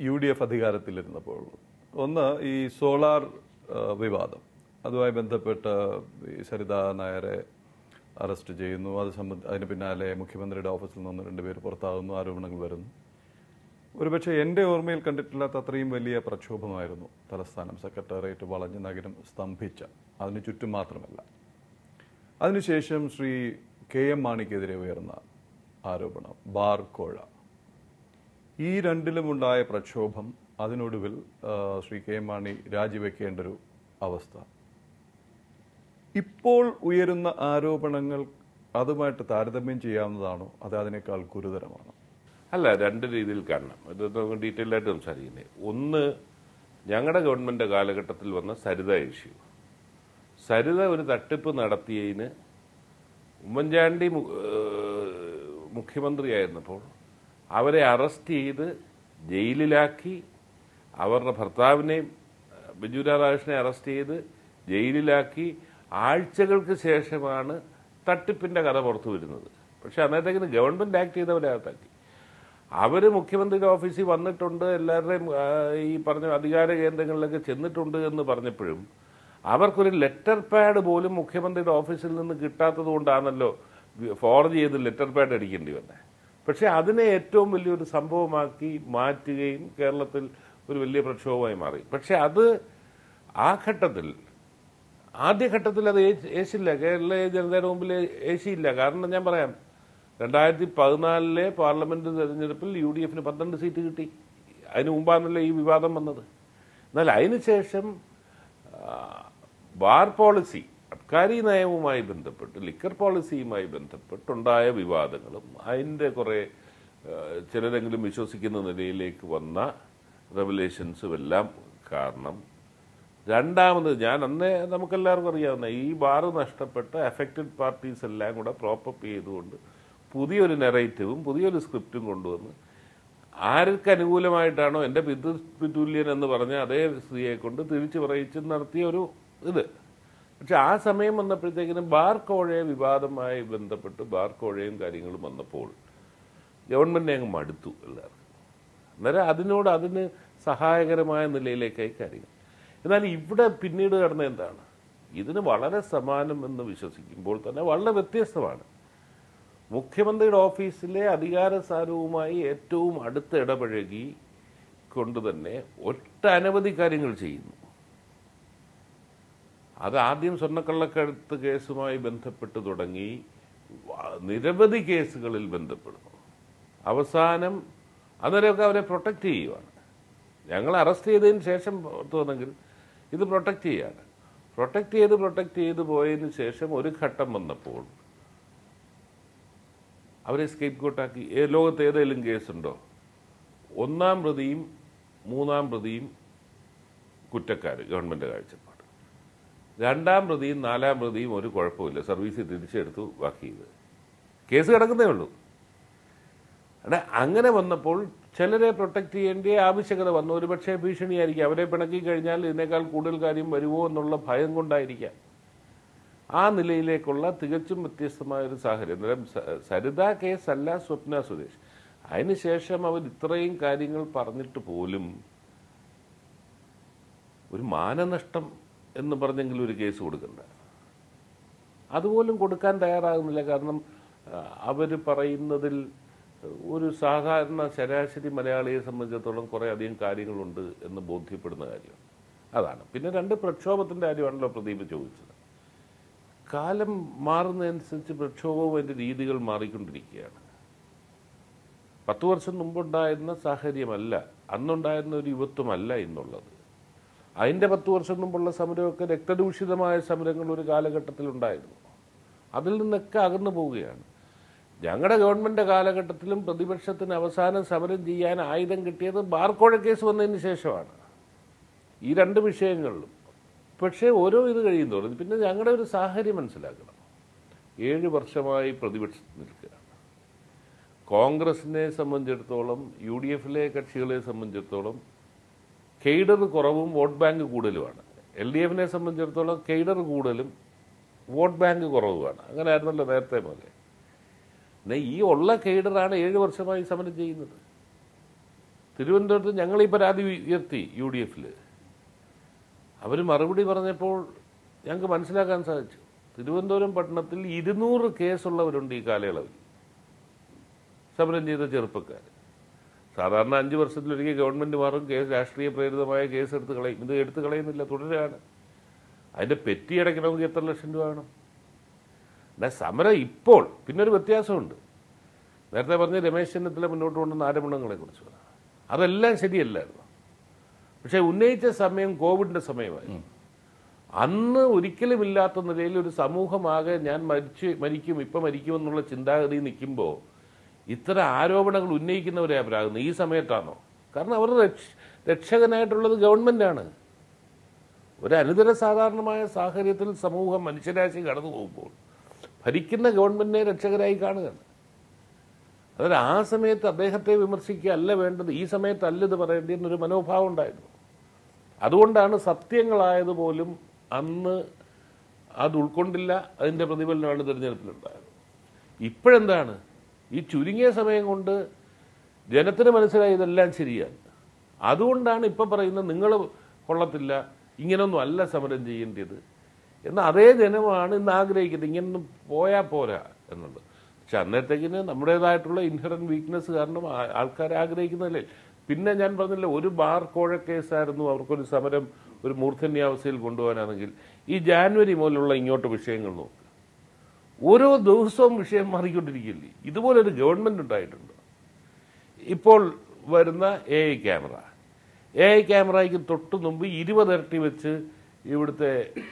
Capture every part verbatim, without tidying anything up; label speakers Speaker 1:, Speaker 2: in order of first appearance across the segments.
Speaker 1: U D F അധികാരത്തിലിരുന്നപ്പോൾ ഒന്ന് ഈ solar വിവാദം, അതുമായി ബന്ധപ്പെട്ട് സരിത നായരെ അറസ്റ്റ് ചെയ്യുന്നു. അത് സംബന്ധ അതിന് പിന്നാലെ മുഖ്യമന്ത്രിയുടെ ഓഫീസിൽ നിന്ന് രണ്ടുപേർ പുറത്താകുന്നു, ആരോപണങ്ങൾ വരുന്നു. ഒരുപക്ഷെ എൻ്റെ ഓർമ്മയിൽ കണ്ടിട്ടില്ലാത്ത അത്രയും വലിയ പ്രക്ഷോഭമായിരുന്നു തലസ്ഥാനം. സെക്രട്ടേറിയറ്റ് വളഞ്ഞ് നഗരം സ്തംഭിച്ച, അതിന് ചുറ്റും മാത്രമല്ല. അതിനുശേഷം ശ്രീ കെ എം മാണിക്കെതിരെ ഉയർന്ന ആരോപണം, ബാർ കോഴ. ഈ രണ്ടിലുമുണ്ടായ പ്രക്ഷോഭം, അതിനൊടുവിൽ ശ്രീ കെ എം മാണി രാജിവെക്കേണ്ട ഒരു അവസ്ഥ. ഇപ്പോൾ ഉയരുന്ന ആരോപണങ്ങൾ അതുമായിട്ട് താരതമ്യം ചെയ്യാവുന്നതാണോ, അത് അതിനേക്കാൾ ഗുരുതരമാണോ?
Speaker 2: അല്ല, രണ്ട് രീതിയിൽ കാണണം. ഇത് നമുക്ക് ഡീറ്റെയിൽ ആയിട്ട് സംസാരിക്കുന്നത്. ഒന്ന്, ഞങ്ങളുടെ ഗവൺമെൻറ് കാലഘട്ടത്തിൽ വന്ന സരിത ഇഷ്യൂ. സരിത ഒരു തട്ടിപ്പ് നടത്തിയതിന് ഉമ്മൻചാണ്ടി മുഖ്യമന്ത്രിയായിരുന്നപ്പോൾ അവരെ അറസ്റ്റ് ചെയ്ത് ജയിലിലാക്കി. അവരുടെ ഭർത്താവിനെയും ബിജു രാധാകൃഷ്ണനെ അറസ്റ്റ് ചെയ്ത് ജയിലിലാക്കി. ആഴ്ചകൾക്ക് ശേഷമാണ് തട്ടിപ്പിൻ്റെ കഥ പുറത്തു വരുന്നത്. പക്ഷെ അന്നേരത്തേക്കിന് ഗവൺമെൻറ് ആക്ട് ചെയ്തവരെ അകത്താക്കി. അവർ മുഖ്യമന്ത്രിയുടെ ഓഫീസിൽ വന്നിട്ടുണ്ട്, എല്ലാവരുടെയും ഈ പറഞ്ഞ അധികാര കേന്ദ്രങ്ങളിലൊക്കെ ചെന്നിട്ടുണ്ട് എന്ന് പറഞ്ഞപ്പോഴും അവർക്കൊരു ലെറ്റർ പാഡ് പോലും മുഖ്യമന്ത്രിയുടെ ഓഫീസിൽ നിന്ന് കിട്ടാത്തത് കൊണ്ടാണല്ലോ ഫോർജ് ചെയ്ത് ലെറ്റർ പാഡ് അടിക്കേണ്ടി വന്നത്. പക്ഷെ അതിനെ ഏറ്റവും വലിയൊരു സംഭവമാക്കി മാറ്റുകയും കേരളത്തിൽ ഒരു വലിയ പ്രക്ഷോഭമായി മാറി. പക്ഷെ അത് ആ ഘട്ടത്തിൽ, ആദ്യഘട്ടത്തിൽ അത് ഏശില്ല, കേരള ജനതയുടെ മുമ്പിൽ ഏശിയില്ല. കാരണം ഞാൻ പറയാം, രണ്ടായിരത്തി പതിനാലിലെ പാർലമെന്റ് തെരഞ്ഞെടുപ്പിൽ യു ഡി എഫിന് പന്ത്രണ്ട് സീറ്റ് കിട്ടി. അതിന് മുമ്പാണല്ലോ ഈ വിവാദം വന്നത്. എന്നാൽ അതിനുശേഷം ബാർ പോളിസി, അബ്കാരി നയവുമായി ബന്ധപ്പെട്ട്, ലിക്കർ പോളിസിയുമായി ബന്ധപ്പെട്ടുണ്ടായ വിവാദങ്ങളും അതിൻ്റെ കുറേ ചിലരെങ്കിലും വിശ്വസിക്കുന്ന നിലയിലേക്ക് വന്ന റെവലേഷൻസും എല്ലാം കാരണം രണ്ടാമത്, ഞാൻ അന്നേ നമുക്കെല്ലാവർക്കും അറിയാവുന്ന ഈ ബാറ് നഷ്ടപ്പെട്ട അഫക്റ്റഡ് പാർട്ടീസ് എല്ലാം കൂടെ പ്രോപ്പപ്പ് ചെയ്തുകൊണ്ട് പുതിയൊരു നെറേറ്റീവും പുതിയൊരു സ്ക്രിപ്റ്റും കൊണ്ടുവന്ന് ആർക്ക് അനുകൂലമായിട്ടാണോ എൻ്റെ പിതൃതുല്യൻ എന്ന് പറഞ്ഞ അതേ സ്ത്രീയെ കൊണ്ട് തിരിച്ചു പറയിച്ച് നടത്തിയ ഒരു ഇത്. പക്ഷെ ആ സമയം വന്നപ്പോഴത്തേക്കിനും ബാർ കോഴയെ വിവാദമായി ബന്ധപ്പെട്ട് ബാർ കോഴയും കാര്യങ്ങളും വന്നപ്പോൾ ഗവൺമെൻറ് അങ്ങ് മടുത്തു എല്ലാവർക്കും. അന്നേരം അതിനോട് അതിന് സഹായകരമായ നിലയിലേക്കായി കാര്യങ്ങൾ. എന്നാൽ ഇവിടെ പിന്നീട് കടന്ന എന്താണ്, ഇതിന് വളരെ സമാനം എന്ന് വിശ്വസിക്കുമ്പോൾ തന്നെ വളരെ വ്യത്യസ്തമാണ്. മുഖ്യമന്ത്രിയുടെ ഓഫീസിലെ അധികാരസാരവുമായി ഏറ്റവും അടുത്ത് ഇടപഴകി കൊണ്ട് തന്നെ ഒട്ടനവധി കാര്യങ്ങൾ ചെയ്യുന്നു. അത് ആദ്യം സ്വർണ്ണക്കള്ളക്കടത്ത് കേസുമായി ബന്ധപ്പെട്ട് തുടങ്ങി നിരവധി കേസുകളിൽ ബന്ധപ്പെടുന്നു. അവസാനം അന്നേരമൊക്കെ അവരെ പ്രൊട്ടക്റ്റ് ചെയ്യുവാണ്. ഞങ്ങൾ അറസ്റ്റ് ചെയ്തതിന് ശേഷം തോന്നെങ്കിൽ ഇത് പ്രൊട്ടക്റ്റ് ചെയ്യാണ്. പ്രൊട്ടക്റ്റ് ചെയ്ത് പ്രൊട്ടക്റ്റ് ചെയ്ത് പോയതിന് ശേഷം ഒരു ഘട്ടം വന്നപ്പോൾ അവരെ സ്കേപ്പ് കോട്ടാക്കി. ലോകത്ത് ഏതെങ്കിലും കേസുണ്ടോ ഒന്നാം പ്രതിയും മൂന്നാം പ്രതിയും കുറ്റക്കാർ ഗവൺമെൻറ് കാഴ്ചപ്പാട്, രണ്ടാം പ്രതിയും നാലാം പ്രതിയും ഒരു കുഴപ്പമില്ല, സർവീസ് തിരിച്ചെടുത്തു, ബാക്കി ഇത് കേസ് കിടക്കുന്നേ ഉള്ളൂ. അതെ, അങ്ങനെ വന്നപ്പോൾ ചിലരെ പ്രൊട്ടക്റ്റ് ചെയ്യേണ്ട ആവശ്യകത വന്നു. ഒരുപക്ഷെ ഭീഷണിയായിരിക്കും, അവരെ പിണക്കി കഴിഞ്ഞാൽ ഇതിനേക്കാൾ കൂടുതൽ കാര്യം വരുമോ എന്നുള്ള ഭയം കൊണ്ടായിരിക്കാം. ആ നിലയിലേക്കുള്ള തികച്ചും വ്യത്യസ്തമായൊരു സാഹചര്യം. അന്നേരം സരിത കേസല്ല സ്വപ്ന സുരേഷ്. അതിനുശേഷം അവർ ഇത്രയും കാര്യങ്ങൾ പറഞ്ഞിട്ട് പോലും ഒരു മാനനഷ്ടം എന്ന് പറഞ്ഞെങ്കിലും ഒരു കേസ് കൊടുക്കണ്ട, അതുപോലും കൊടുക്കാൻ തയ്യാറാകുന്നില്ല. കാരണം അവർ പറയുന്നതിൽ ഒരു സാധാരണ ശരാശരി മലയാളിയെ സംബന്ധിച്ചിടത്തോളം കുറേ അധികം കാര്യങ്ങളുണ്ട് എന്ന് ബോധ്യപ്പെടുന്ന കാര്യം അതാണ്. പിന്നെ രണ്ട്, പ്രക്ഷോഭത്തിൻ്റെ കാര്യമാണല്ലോ പ്രദീപ് ചോദിച്ചത്. കാലം മാറുന്നതനുസരിച്ച് പ്രക്ഷോഭവും അതിൻ്റെ രീതികൾ മാറിക്കൊണ്ടിരിക്കുകയാണ്. പത്തു വർഷം മുമ്പുണ്ടായിരുന്ന സാഹചര്യമല്ല, അന്നുണ്ടായിരുന്ന ഒരു യുവത്വമല്ല ഇന്നുള്ളത്. അതിൻ്റെ പത്തു വർഷം മുമ്പുള്ള സമരമൊക്കെ രക്തദൂഷിതമായ സമരങ്ങൾ ഒരു കാലഘട്ടത്തിലുണ്ടായിരുന്നു. അതിൽ നിന്നൊക്കെ അകന്നു പോവുകയാണ്. ഞങ്ങളുടെ ഗവൺമെൻറ് കാലഘട്ടത്തിലും പ്രതിപക്ഷത്തിന് അവസാനം സമരം ചെയ്യാൻ ആയുധം കിട്ടിയത് ബാർക്കോഴ കേസ് വന്നതിന് ശേഷമാണ്, ഈ രണ്ട് വിഷയങ്ങളിലും. പക്ഷേ ഓരോ ഇത് കഴിയുന്നതോറും പിന്നെ ഞങ്ങളുടെ ഒരു സാഹചര്യം മനസ്സിലാക്കണം. ഏഴ് വർഷമായി പ്രതിപക്ഷത്ത് നിൽക്കുകയാണ്. കോൺഗ്രസിനെ സംബന്ധിച്ചിടത്തോളം, യു ഡി എഫിലെ കക്ഷികളെ സംബന്ധിച്ചിടത്തോളം കെയ്ഡർ കുറവും വോട്ട് ബാങ്ക് കൂടുതലുമാണ്. എൽ ഡി എഫിനെ സംബന്ധിച്ചിടത്തോളം കെയ്ഡർ കൂടുതലും വോട്ട് ബാങ്ക് കുറവുമാണ്. അങ്ങനെ ആയിരുന്നല്ലോ നേരത്തെ പോലെ. എന്നാൽ ഈ ഉള്ള കെയ്ഡറാണ് ഏഴ് വർഷമായി സമരം ചെയ്യുന്നത്. തിരുവനന്തപുരത്ത് ഞങ്ങൾ ഈ പരാതി ഉയർത്തി യു ഡി എഫിൽ. അവർ മറുപടി പറഞ്ഞപ്പോൾ ഞങ്ങൾക്ക് മനസ്സിലാക്കാൻ സാധിച്ചു, തിരുവനന്തപുരം പട്ടണത്തിൽ ഇരുന്നൂറ് കേസുള്ളവരുണ്ട് ഈ കാലയളവിൽ, സമരം ചെയ്ത ചെറുപ്പക്കാർ. സാധാരണ അഞ്ച് വർഷത്തിലൊരിക്കൽ ഗവൺമെൻറ് മാറും, കേസ് രാഷ്ട്രീയ പ്രേരിതമായ കേസ് എടുത്ത് കളയും. ഇത് എടുത്ത് കളയുന്നില്ല, തുടരുകയാണ്. അതിൻ്റെ പെറ്റി അടയ്ക്കണമെങ്കിൽ എത്ര ലക്ഷം രൂപ വേണം? എന്നാൽ സമരം ഇപ്പോൾ പിന്നൊരു വ്യത്യാസമുണ്ട്. നേരത്തെ പറഞ്ഞ രമേശ് ചെന്നിത്തല മുന്നോട്ട് കൊണ്ടുവന്ന ആരോപണങ്ങളെക്കുറിച്ച് അതെല്ലാം ശരിയല്ലായിരുന്നു. പക്ഷേ ഉന്നയിച്ച സമയം കോവിഡിൻ്റെ സമയമായി. അന്ന് ഒരിക്കലും ഇല്ലാത്ത നിലയിൽ ഒരു സമൂഹമാകെ ഞാൻ മരിച്ച് മരിക്കും ഇപ്പം മരിക്കുമെന്നുള്ള ചിന്താഗതി നിൽക്കുമ്പോൾ ഇത്തരം ആരോപണങ്ങൾ ഉന്നയിക്കുന്നവരെ അപരാകുന്നത് ഈ സമയത്താണോ? കാരണം അവർ രക്ഷ രക്ഷകനായിട്ടുള്ളത് ഗവൺമെൻറ്റാണ്. ഒരു അനുദിന സാധാരണമായ സാഹചര്യത്തിൽ സമൂഹം മനുഷ്യരാശി കടന്നു പോകുമ്പോൾ ഭരിക്കുന്ന ഗവൺമെൻറ്റിനെ രക്ഷകരായി കാണുകയാണ്. അതായത് ആ സമയത്ത് അദ്ദേഹത്തെ വിമർശിക്കുക അല്ല വേണ്ടത്, ഈ സമയത്തല്ല ഇത് പറയേണ്ടിയെന്നൊരു മനോഭാവം ഉണ്ടായിരുന്നു. അതുകൊണ്ടാണ് സത്യങ്ങളായതുപോലും അന്ന് അത് ഉൾക്കൊണ്ടില്ല. അതിൻ്റെ പ്രതിഫലനമാണ് തിരഞ്ഞെടുപ്പിലുണ്ടായത്. ഇപ്പോഴെന്താണ്, ഈ ചുരുങ്ങിയ സമയം കൊണ്ട് ജനത്തിന് മനസ്സിലായി ഇതെല്ലാം ശരിയാണ്. അതുകൊണ്ടാണ് ഇപ്പം പറയുന്നത് നിങ്ങൾ കൊള്ളത്തില്ല, ഇങ്ങനൊന്നും അല്ല സമരം ചെയ്യേണ്ടത് എന്ന് അതേ ജനമാണ് ഇന്ന് ആഗ്രഹിക്കുന്നത്. ഇങ്ങനൊന്നും പോയാൽ പോരാ എന്നുള്ളത്. പക്ഷെ അന്നേരത്തേക്കിന് നമ്മുടേതായിട്ടുള്ള ഇൻഹറൻറ്റ് വീക്ക്നെസ് കാരണം ആൾക്കാർ ആഗ്രഹിക്കുന്നതല്ലേ. പിന്നെ ഞാൻ പറഞ്ഞില്ല, ഒരു ബാർ കോഴ കേസായിരുന്നു അവർക്കൊരു സമരം ഒരു മൂർധന്യാവസ്ഥയിൽ കൊണ്ടുപോകാനാണെങ്കിൽ ഈ ജാനുവരി മുതലുള്ള ഇങ്ങോട്ട് വിഷയങ്ങൾ നോക്കുക, ഓരോ ദിവസവും വിഷയം മാറിക്കൊണ്ടിരിക്കില്ലേ. ഇതുപോലൊരു ഗവൺമെൻറ് ഉണ്ടായിട്ടുണ്ട്. ഇപ്പോൾ വരുന്ന A I camera, A I ക്യാമറയ്ക്ക് തൊട്ട് മുമ്പ് ഇരുപതിരട്ടി വെച്ച് ഇവിടുത്തെ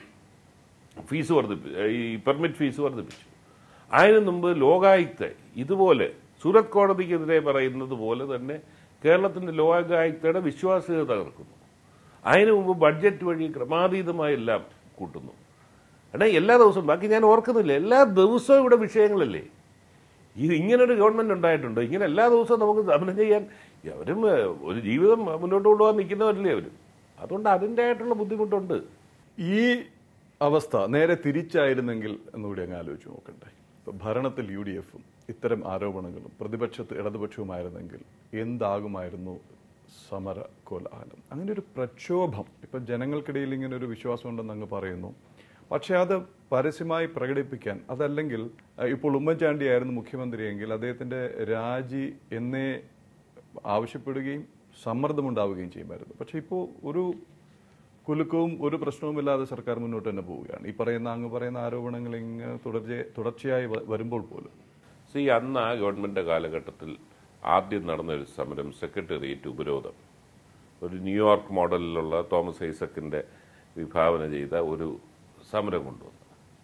Speaker 2: ഫീസ് വർദ്ധിപ്പിച്ചു, ഈ പെർമിറ്റ് ഫീസ് വർദ്ധിപ്പിച്ചു. അതിന് മുമ്പ് ലോകായുക്ത ഇതുപോലെ സൂറത്ത് കോടതിക്കെതിരെ പറയുന്നത് പോലെ തന്നെ കേരളത്തിൻ്റെ ലോകായുക്തയുടെ വിശ്വാസ്യത തകർക്കുന്നു. അതിനു മുമ്പ് ബഡ്ജറ്റ് വഴി ക്രമാതീതമായി എല്ലാം കൂട്ടുന്നു. എടാ എല്ലാ ദിവസവും, ബാക്കി ഞാൻ ഓർക്കുന്നില്ല, എല്ലാ ദിവസവും ഇവിടെ വിഷയങ്ങളല്ലേ. ഇത് ഇങ്ങനൊരു ഗവൺമെൻറ് ഉണ്ടായിട്ടുണ്ടോ? ഇങ്ങനെ എല്ലാ ദിവസവും നമുക്ക് സമരം ചെയ്യാൻ അവരും ഒരു ജീവിതം മുന്നോട്ട് കൊണ്ടുപോകാൻ നിൽക്കുന്നവരല്ലേ അവരും. അതുകൊണ്ട് അതിൻ്റെ ആയിട്ടുള്ള ബുദ്ധിമുട്ടുണ്ട്.
Speaker 1: ഈ അവസ്ഥ നേരെ തിരിച്ചായിരുന്നെങ്കിൽ എന്നുകൂടി അങ്ങ് ആലോചിച്ച് നോക്കണ്ടേ. ഇപ്പം ഭരണത്തിൽ യു ഡി എഫും ഇത്തരം ആരോപണങ്ങളും പ്രതിപക്ഷത്ത് ഇടതുപക്ഷവുമായിരുന്നെങ്കിൽ എന്താകുമായിരുന്നു സമര കോലാഹലം? അങ്ങനെ ഒരു പ്രക്ഷോഭം ഇപ്പം ജനങ്ങൾക്കിടയിൽ ഇങ്ങനെ ഒരു വിശ്വാസം ഉണ്ടെന്ന് അങ്ങ് പറയുന്നു. പക്ഷേ അത് പരസ്യമായി പ്രകടിപ്പിക്കാൻ, അതല്ലെങ്കിൽ ഇപ്പോൾ ഉമ്മൻചാണ്ടിയായിരുന്നു മുഖ്യമന്ത്രിയെങ്കിൽ അദ്ദേഹത്തിൻ്റെ രാജി എന്നേ ആവശ്യപ്പെടുകയും സമ്മർദ്ദമുണ്ടാവുകയും ചെയ്യുമായിരുന്നു. പക്ഷേ ഇപ്പോൾ ഒരു കുലുക്കവും ഒരു പ്രശ്നവുമില്ലാതെ സർക്കാർ മുന്നോട്ട് തന്നെ പോവുകയാണ്. ഈ പറയുന്ന അങ്ങ് പറയുന്ന ആരോപണങ്ങൾ ഇങ്ങനെ തുടർച്ച തുടർച്ചയായി വരുമ്പോൾ പോലും.
Speaker 2: സി അന്ന് ആ ഗവൺമെൻറ് കാലഘട്ടത്തിൽ ആദ്യം നടന്നൊരു സമരം സെക്രട്ടേറിയറ്റ് ഉപരോധം, ഒരു ന്യൂയോർക്ക് മോഡലിലുള്ള തോമസ് ഐസക്കിൻ്റെ വിഭാവന ചെയ്ത ഒരു സമരം കൊണ്ടുവന്നു.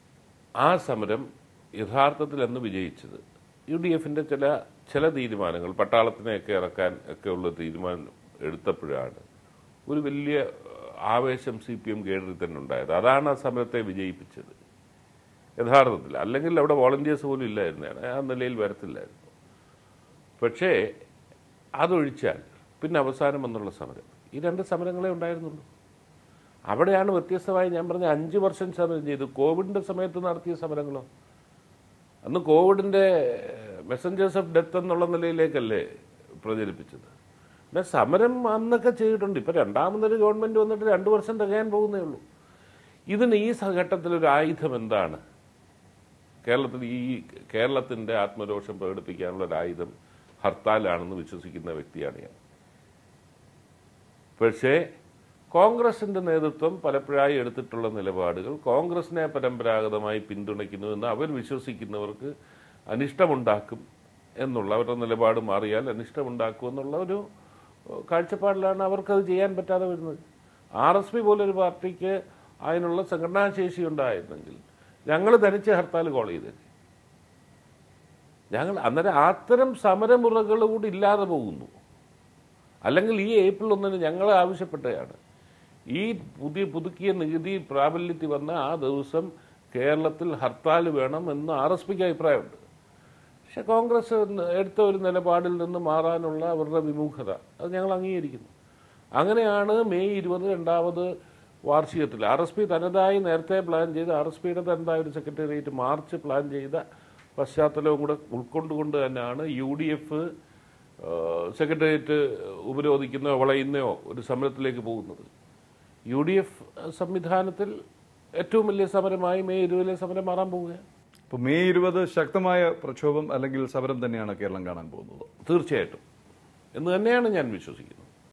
Speaker 2: ആ സമരം യഥാർത്ഥത്തിൽ അന്ന് വിജയിച്ചത് യു ഡി എഫിൻ്റെ ചില ചില തീരുമാനങ്ങൾ, പട്ടാളത്തിനെയൊക്കെ ഇറക്കാൻ ഒക്കെയുള്ള തീരുമാനം എടുത്തപ്പോഴാണ് ഒരു വലിയ ആവേശം സി പി എം കേഡറിൽ തന്നെ ഉണ്ടായത്. അതാണ് ആ സമരത്തെ വിജയിപ്പിച്ചത് യഥാർത്ഥത്തിൽ. അല്ലെങ്കിൽ അവിടെ വോളണ്ടിയേഴ്സ് പോലും ഇല്ലായിരുന്നാണ്, ആ നിലയിൽ വരത്തില്ലായിരുന്നു. പക്ഷേ അതൊഴിച്ചാൽ പിന്നെ അവസാനം എന്നുള്ള സമരം, ഈ രണ്ട് സമരങ്ങളെ ഉണ്ടായിരുന്നുള്ളൂ. അവിടെയാണ് വ്യത്യസ്തമായി ഞാൻ പറഞ്ഞ അഞ്ച് വർഷം സമരം ചെയ്തു. കോവിഡിൻ്റെ സമയത്ത് നടത്തിയ സമരങ്ങളോ, അന്ന് കോവിഡിൻ്റെ മെസ്സഞ്ചേഴ്സ് ഓഫ് ഡെത്ത് എന്നുള്ള നിലയിലേക്കല്ലേ പ്രചരിപ്പിച്ചത്. പിന്നെ സമരം അന്നൊക്കെ ചെയ്തിട്ടുണ്ട്. ഇപ്പം രണ്ടാമതൊരു ഗവൺമെൻറ് വന്നിട്ട് രണ്ട് വർഷം തികയാൻ പോകുന്നേ ഉള്ളൂ. ഇതിന് ഈ ഘട്ടത്തിലൊരു ആയുധം എന്താണ്? കേരളത്തിൽ ഈ കേരളത്തിൻ്റെ ആത്മരോഷം പ്രകടിപ്പിക്കാനുള്ള ഒരു ആയുധം ഹർത്താലാണെന്ന് വിശ്വസിക്കുന്ന വ്യക്തിയാണ് ഞാൻ. പക്ഷേ കോൺഗ്രസിൻ്റെ നേതൃത്വം പലപ്പോഴായി എടുത്തിട്ടുള്ള നിലപാടുകൾ കോൺഗ്രസിനെ പരമ്പരാഗതമായി പിന്തുണയ്ക്കുന്നുവെന്ന് അവർ വിശ്വസിക്കുന്നവർക്ക് അനിഷ്ടമുണ്ടാക്കും എന്നുള്ള അവരുടെ നിലപാട് മാറിയാൽ അനിഷ്ടമുണ്ടാക്കും എന്നുള്ള ഒരു കാഴ്ചപ്പാടിലാണ് അവർക്കത് ചെയ്യാൻ പറ്റാതെ വരുന്നത്. ആർ എസ് പി പോലൊരു പാർട്ടിക്ക് അതിനുള്ള സംഘടനാശേഷി ഉണ്ടായിരുന്നെങ്കിൽ ഞങ്ങൾ തനിച്ച് ഹർത്താൽ കോൾ ചെയ്തേനെ. ഞങ്ങൾ അന്നേരം അത്തരം സമരമുറകൾ കൂടി ഇല്ലാതെ പോകുന്നു. അല്ലെങ്കിൽ ഈ ഏപ്രിൽ ഒന്നിന് ഞങ്ങൾ ആവശ്യപ്പെട്ടതാണ് ഈ പുതിയ പുതുക്കിയ നികുതി പ്രാബല്യത്തിൽ വന്ന ആ ദിവസം കേരളത്തിൽ ഹർത്താൽ വേണം എന്ന് ആർ എസ് പിക്ക് അഭിപ്രായമുണ്ട്. പക്ഷെ കോൺഗ്രസ് എടുത്ത ഒരു നിലപാടിൽ നിന്ന് മാറാനുള്ള അവരുടെ വിമുഖത അത് ഞങ്ങൾ അംഗീകരിക്കുന്നു. അങ്ങനെയാണ് മെയ് ഇരുപത് രണ്ടാമത് വാർഷികത്തിൽ ആർ എസ് പി തനതായി നേരത്തെ പ്ലാൻ ചെയ്ത് ആർ എസ് പിയുടെ തനതായ ഒരു സെക്രട്ടേറിയറ്റ് മാർച്ച് പ്ലാൻ ചെയ്ത പശ്ചാത്തലവും കൂടെ ഉൾക്കൊണ്ടുകൊണ്ട് തന്നെയാണ് യു ഡി എഫ് സെക്രട്ടേറിയറ്റ് ഉപരോധിക്കുന്നോ വളയുന്നയോ ഒരു സമരത്തിലേക്ക് പോകുന്നത്. യു ഡി എഫ് സംവിധാനത്തിൽ ഏറ്റവും വലിയ സമരമായി മെയ് ഇരുപതിലെ സമരം മാറാൻ പോവുകയാണ്.
Speaker 1: അപ്പോൾ മെയ് ഇരുപത് ശക്തമായ പ്രക്ഷോഭം അല്ലെങ്കിൽ സമരം തന്നെയാണ് കേരളം കാണാൻ പോകുന്നത്.
Speaker 2: തീർച്ചയായിട്ടും എന്ന് തന്നെയാണ് ഞാൻ വിശ്വസിക്കുന്നത്.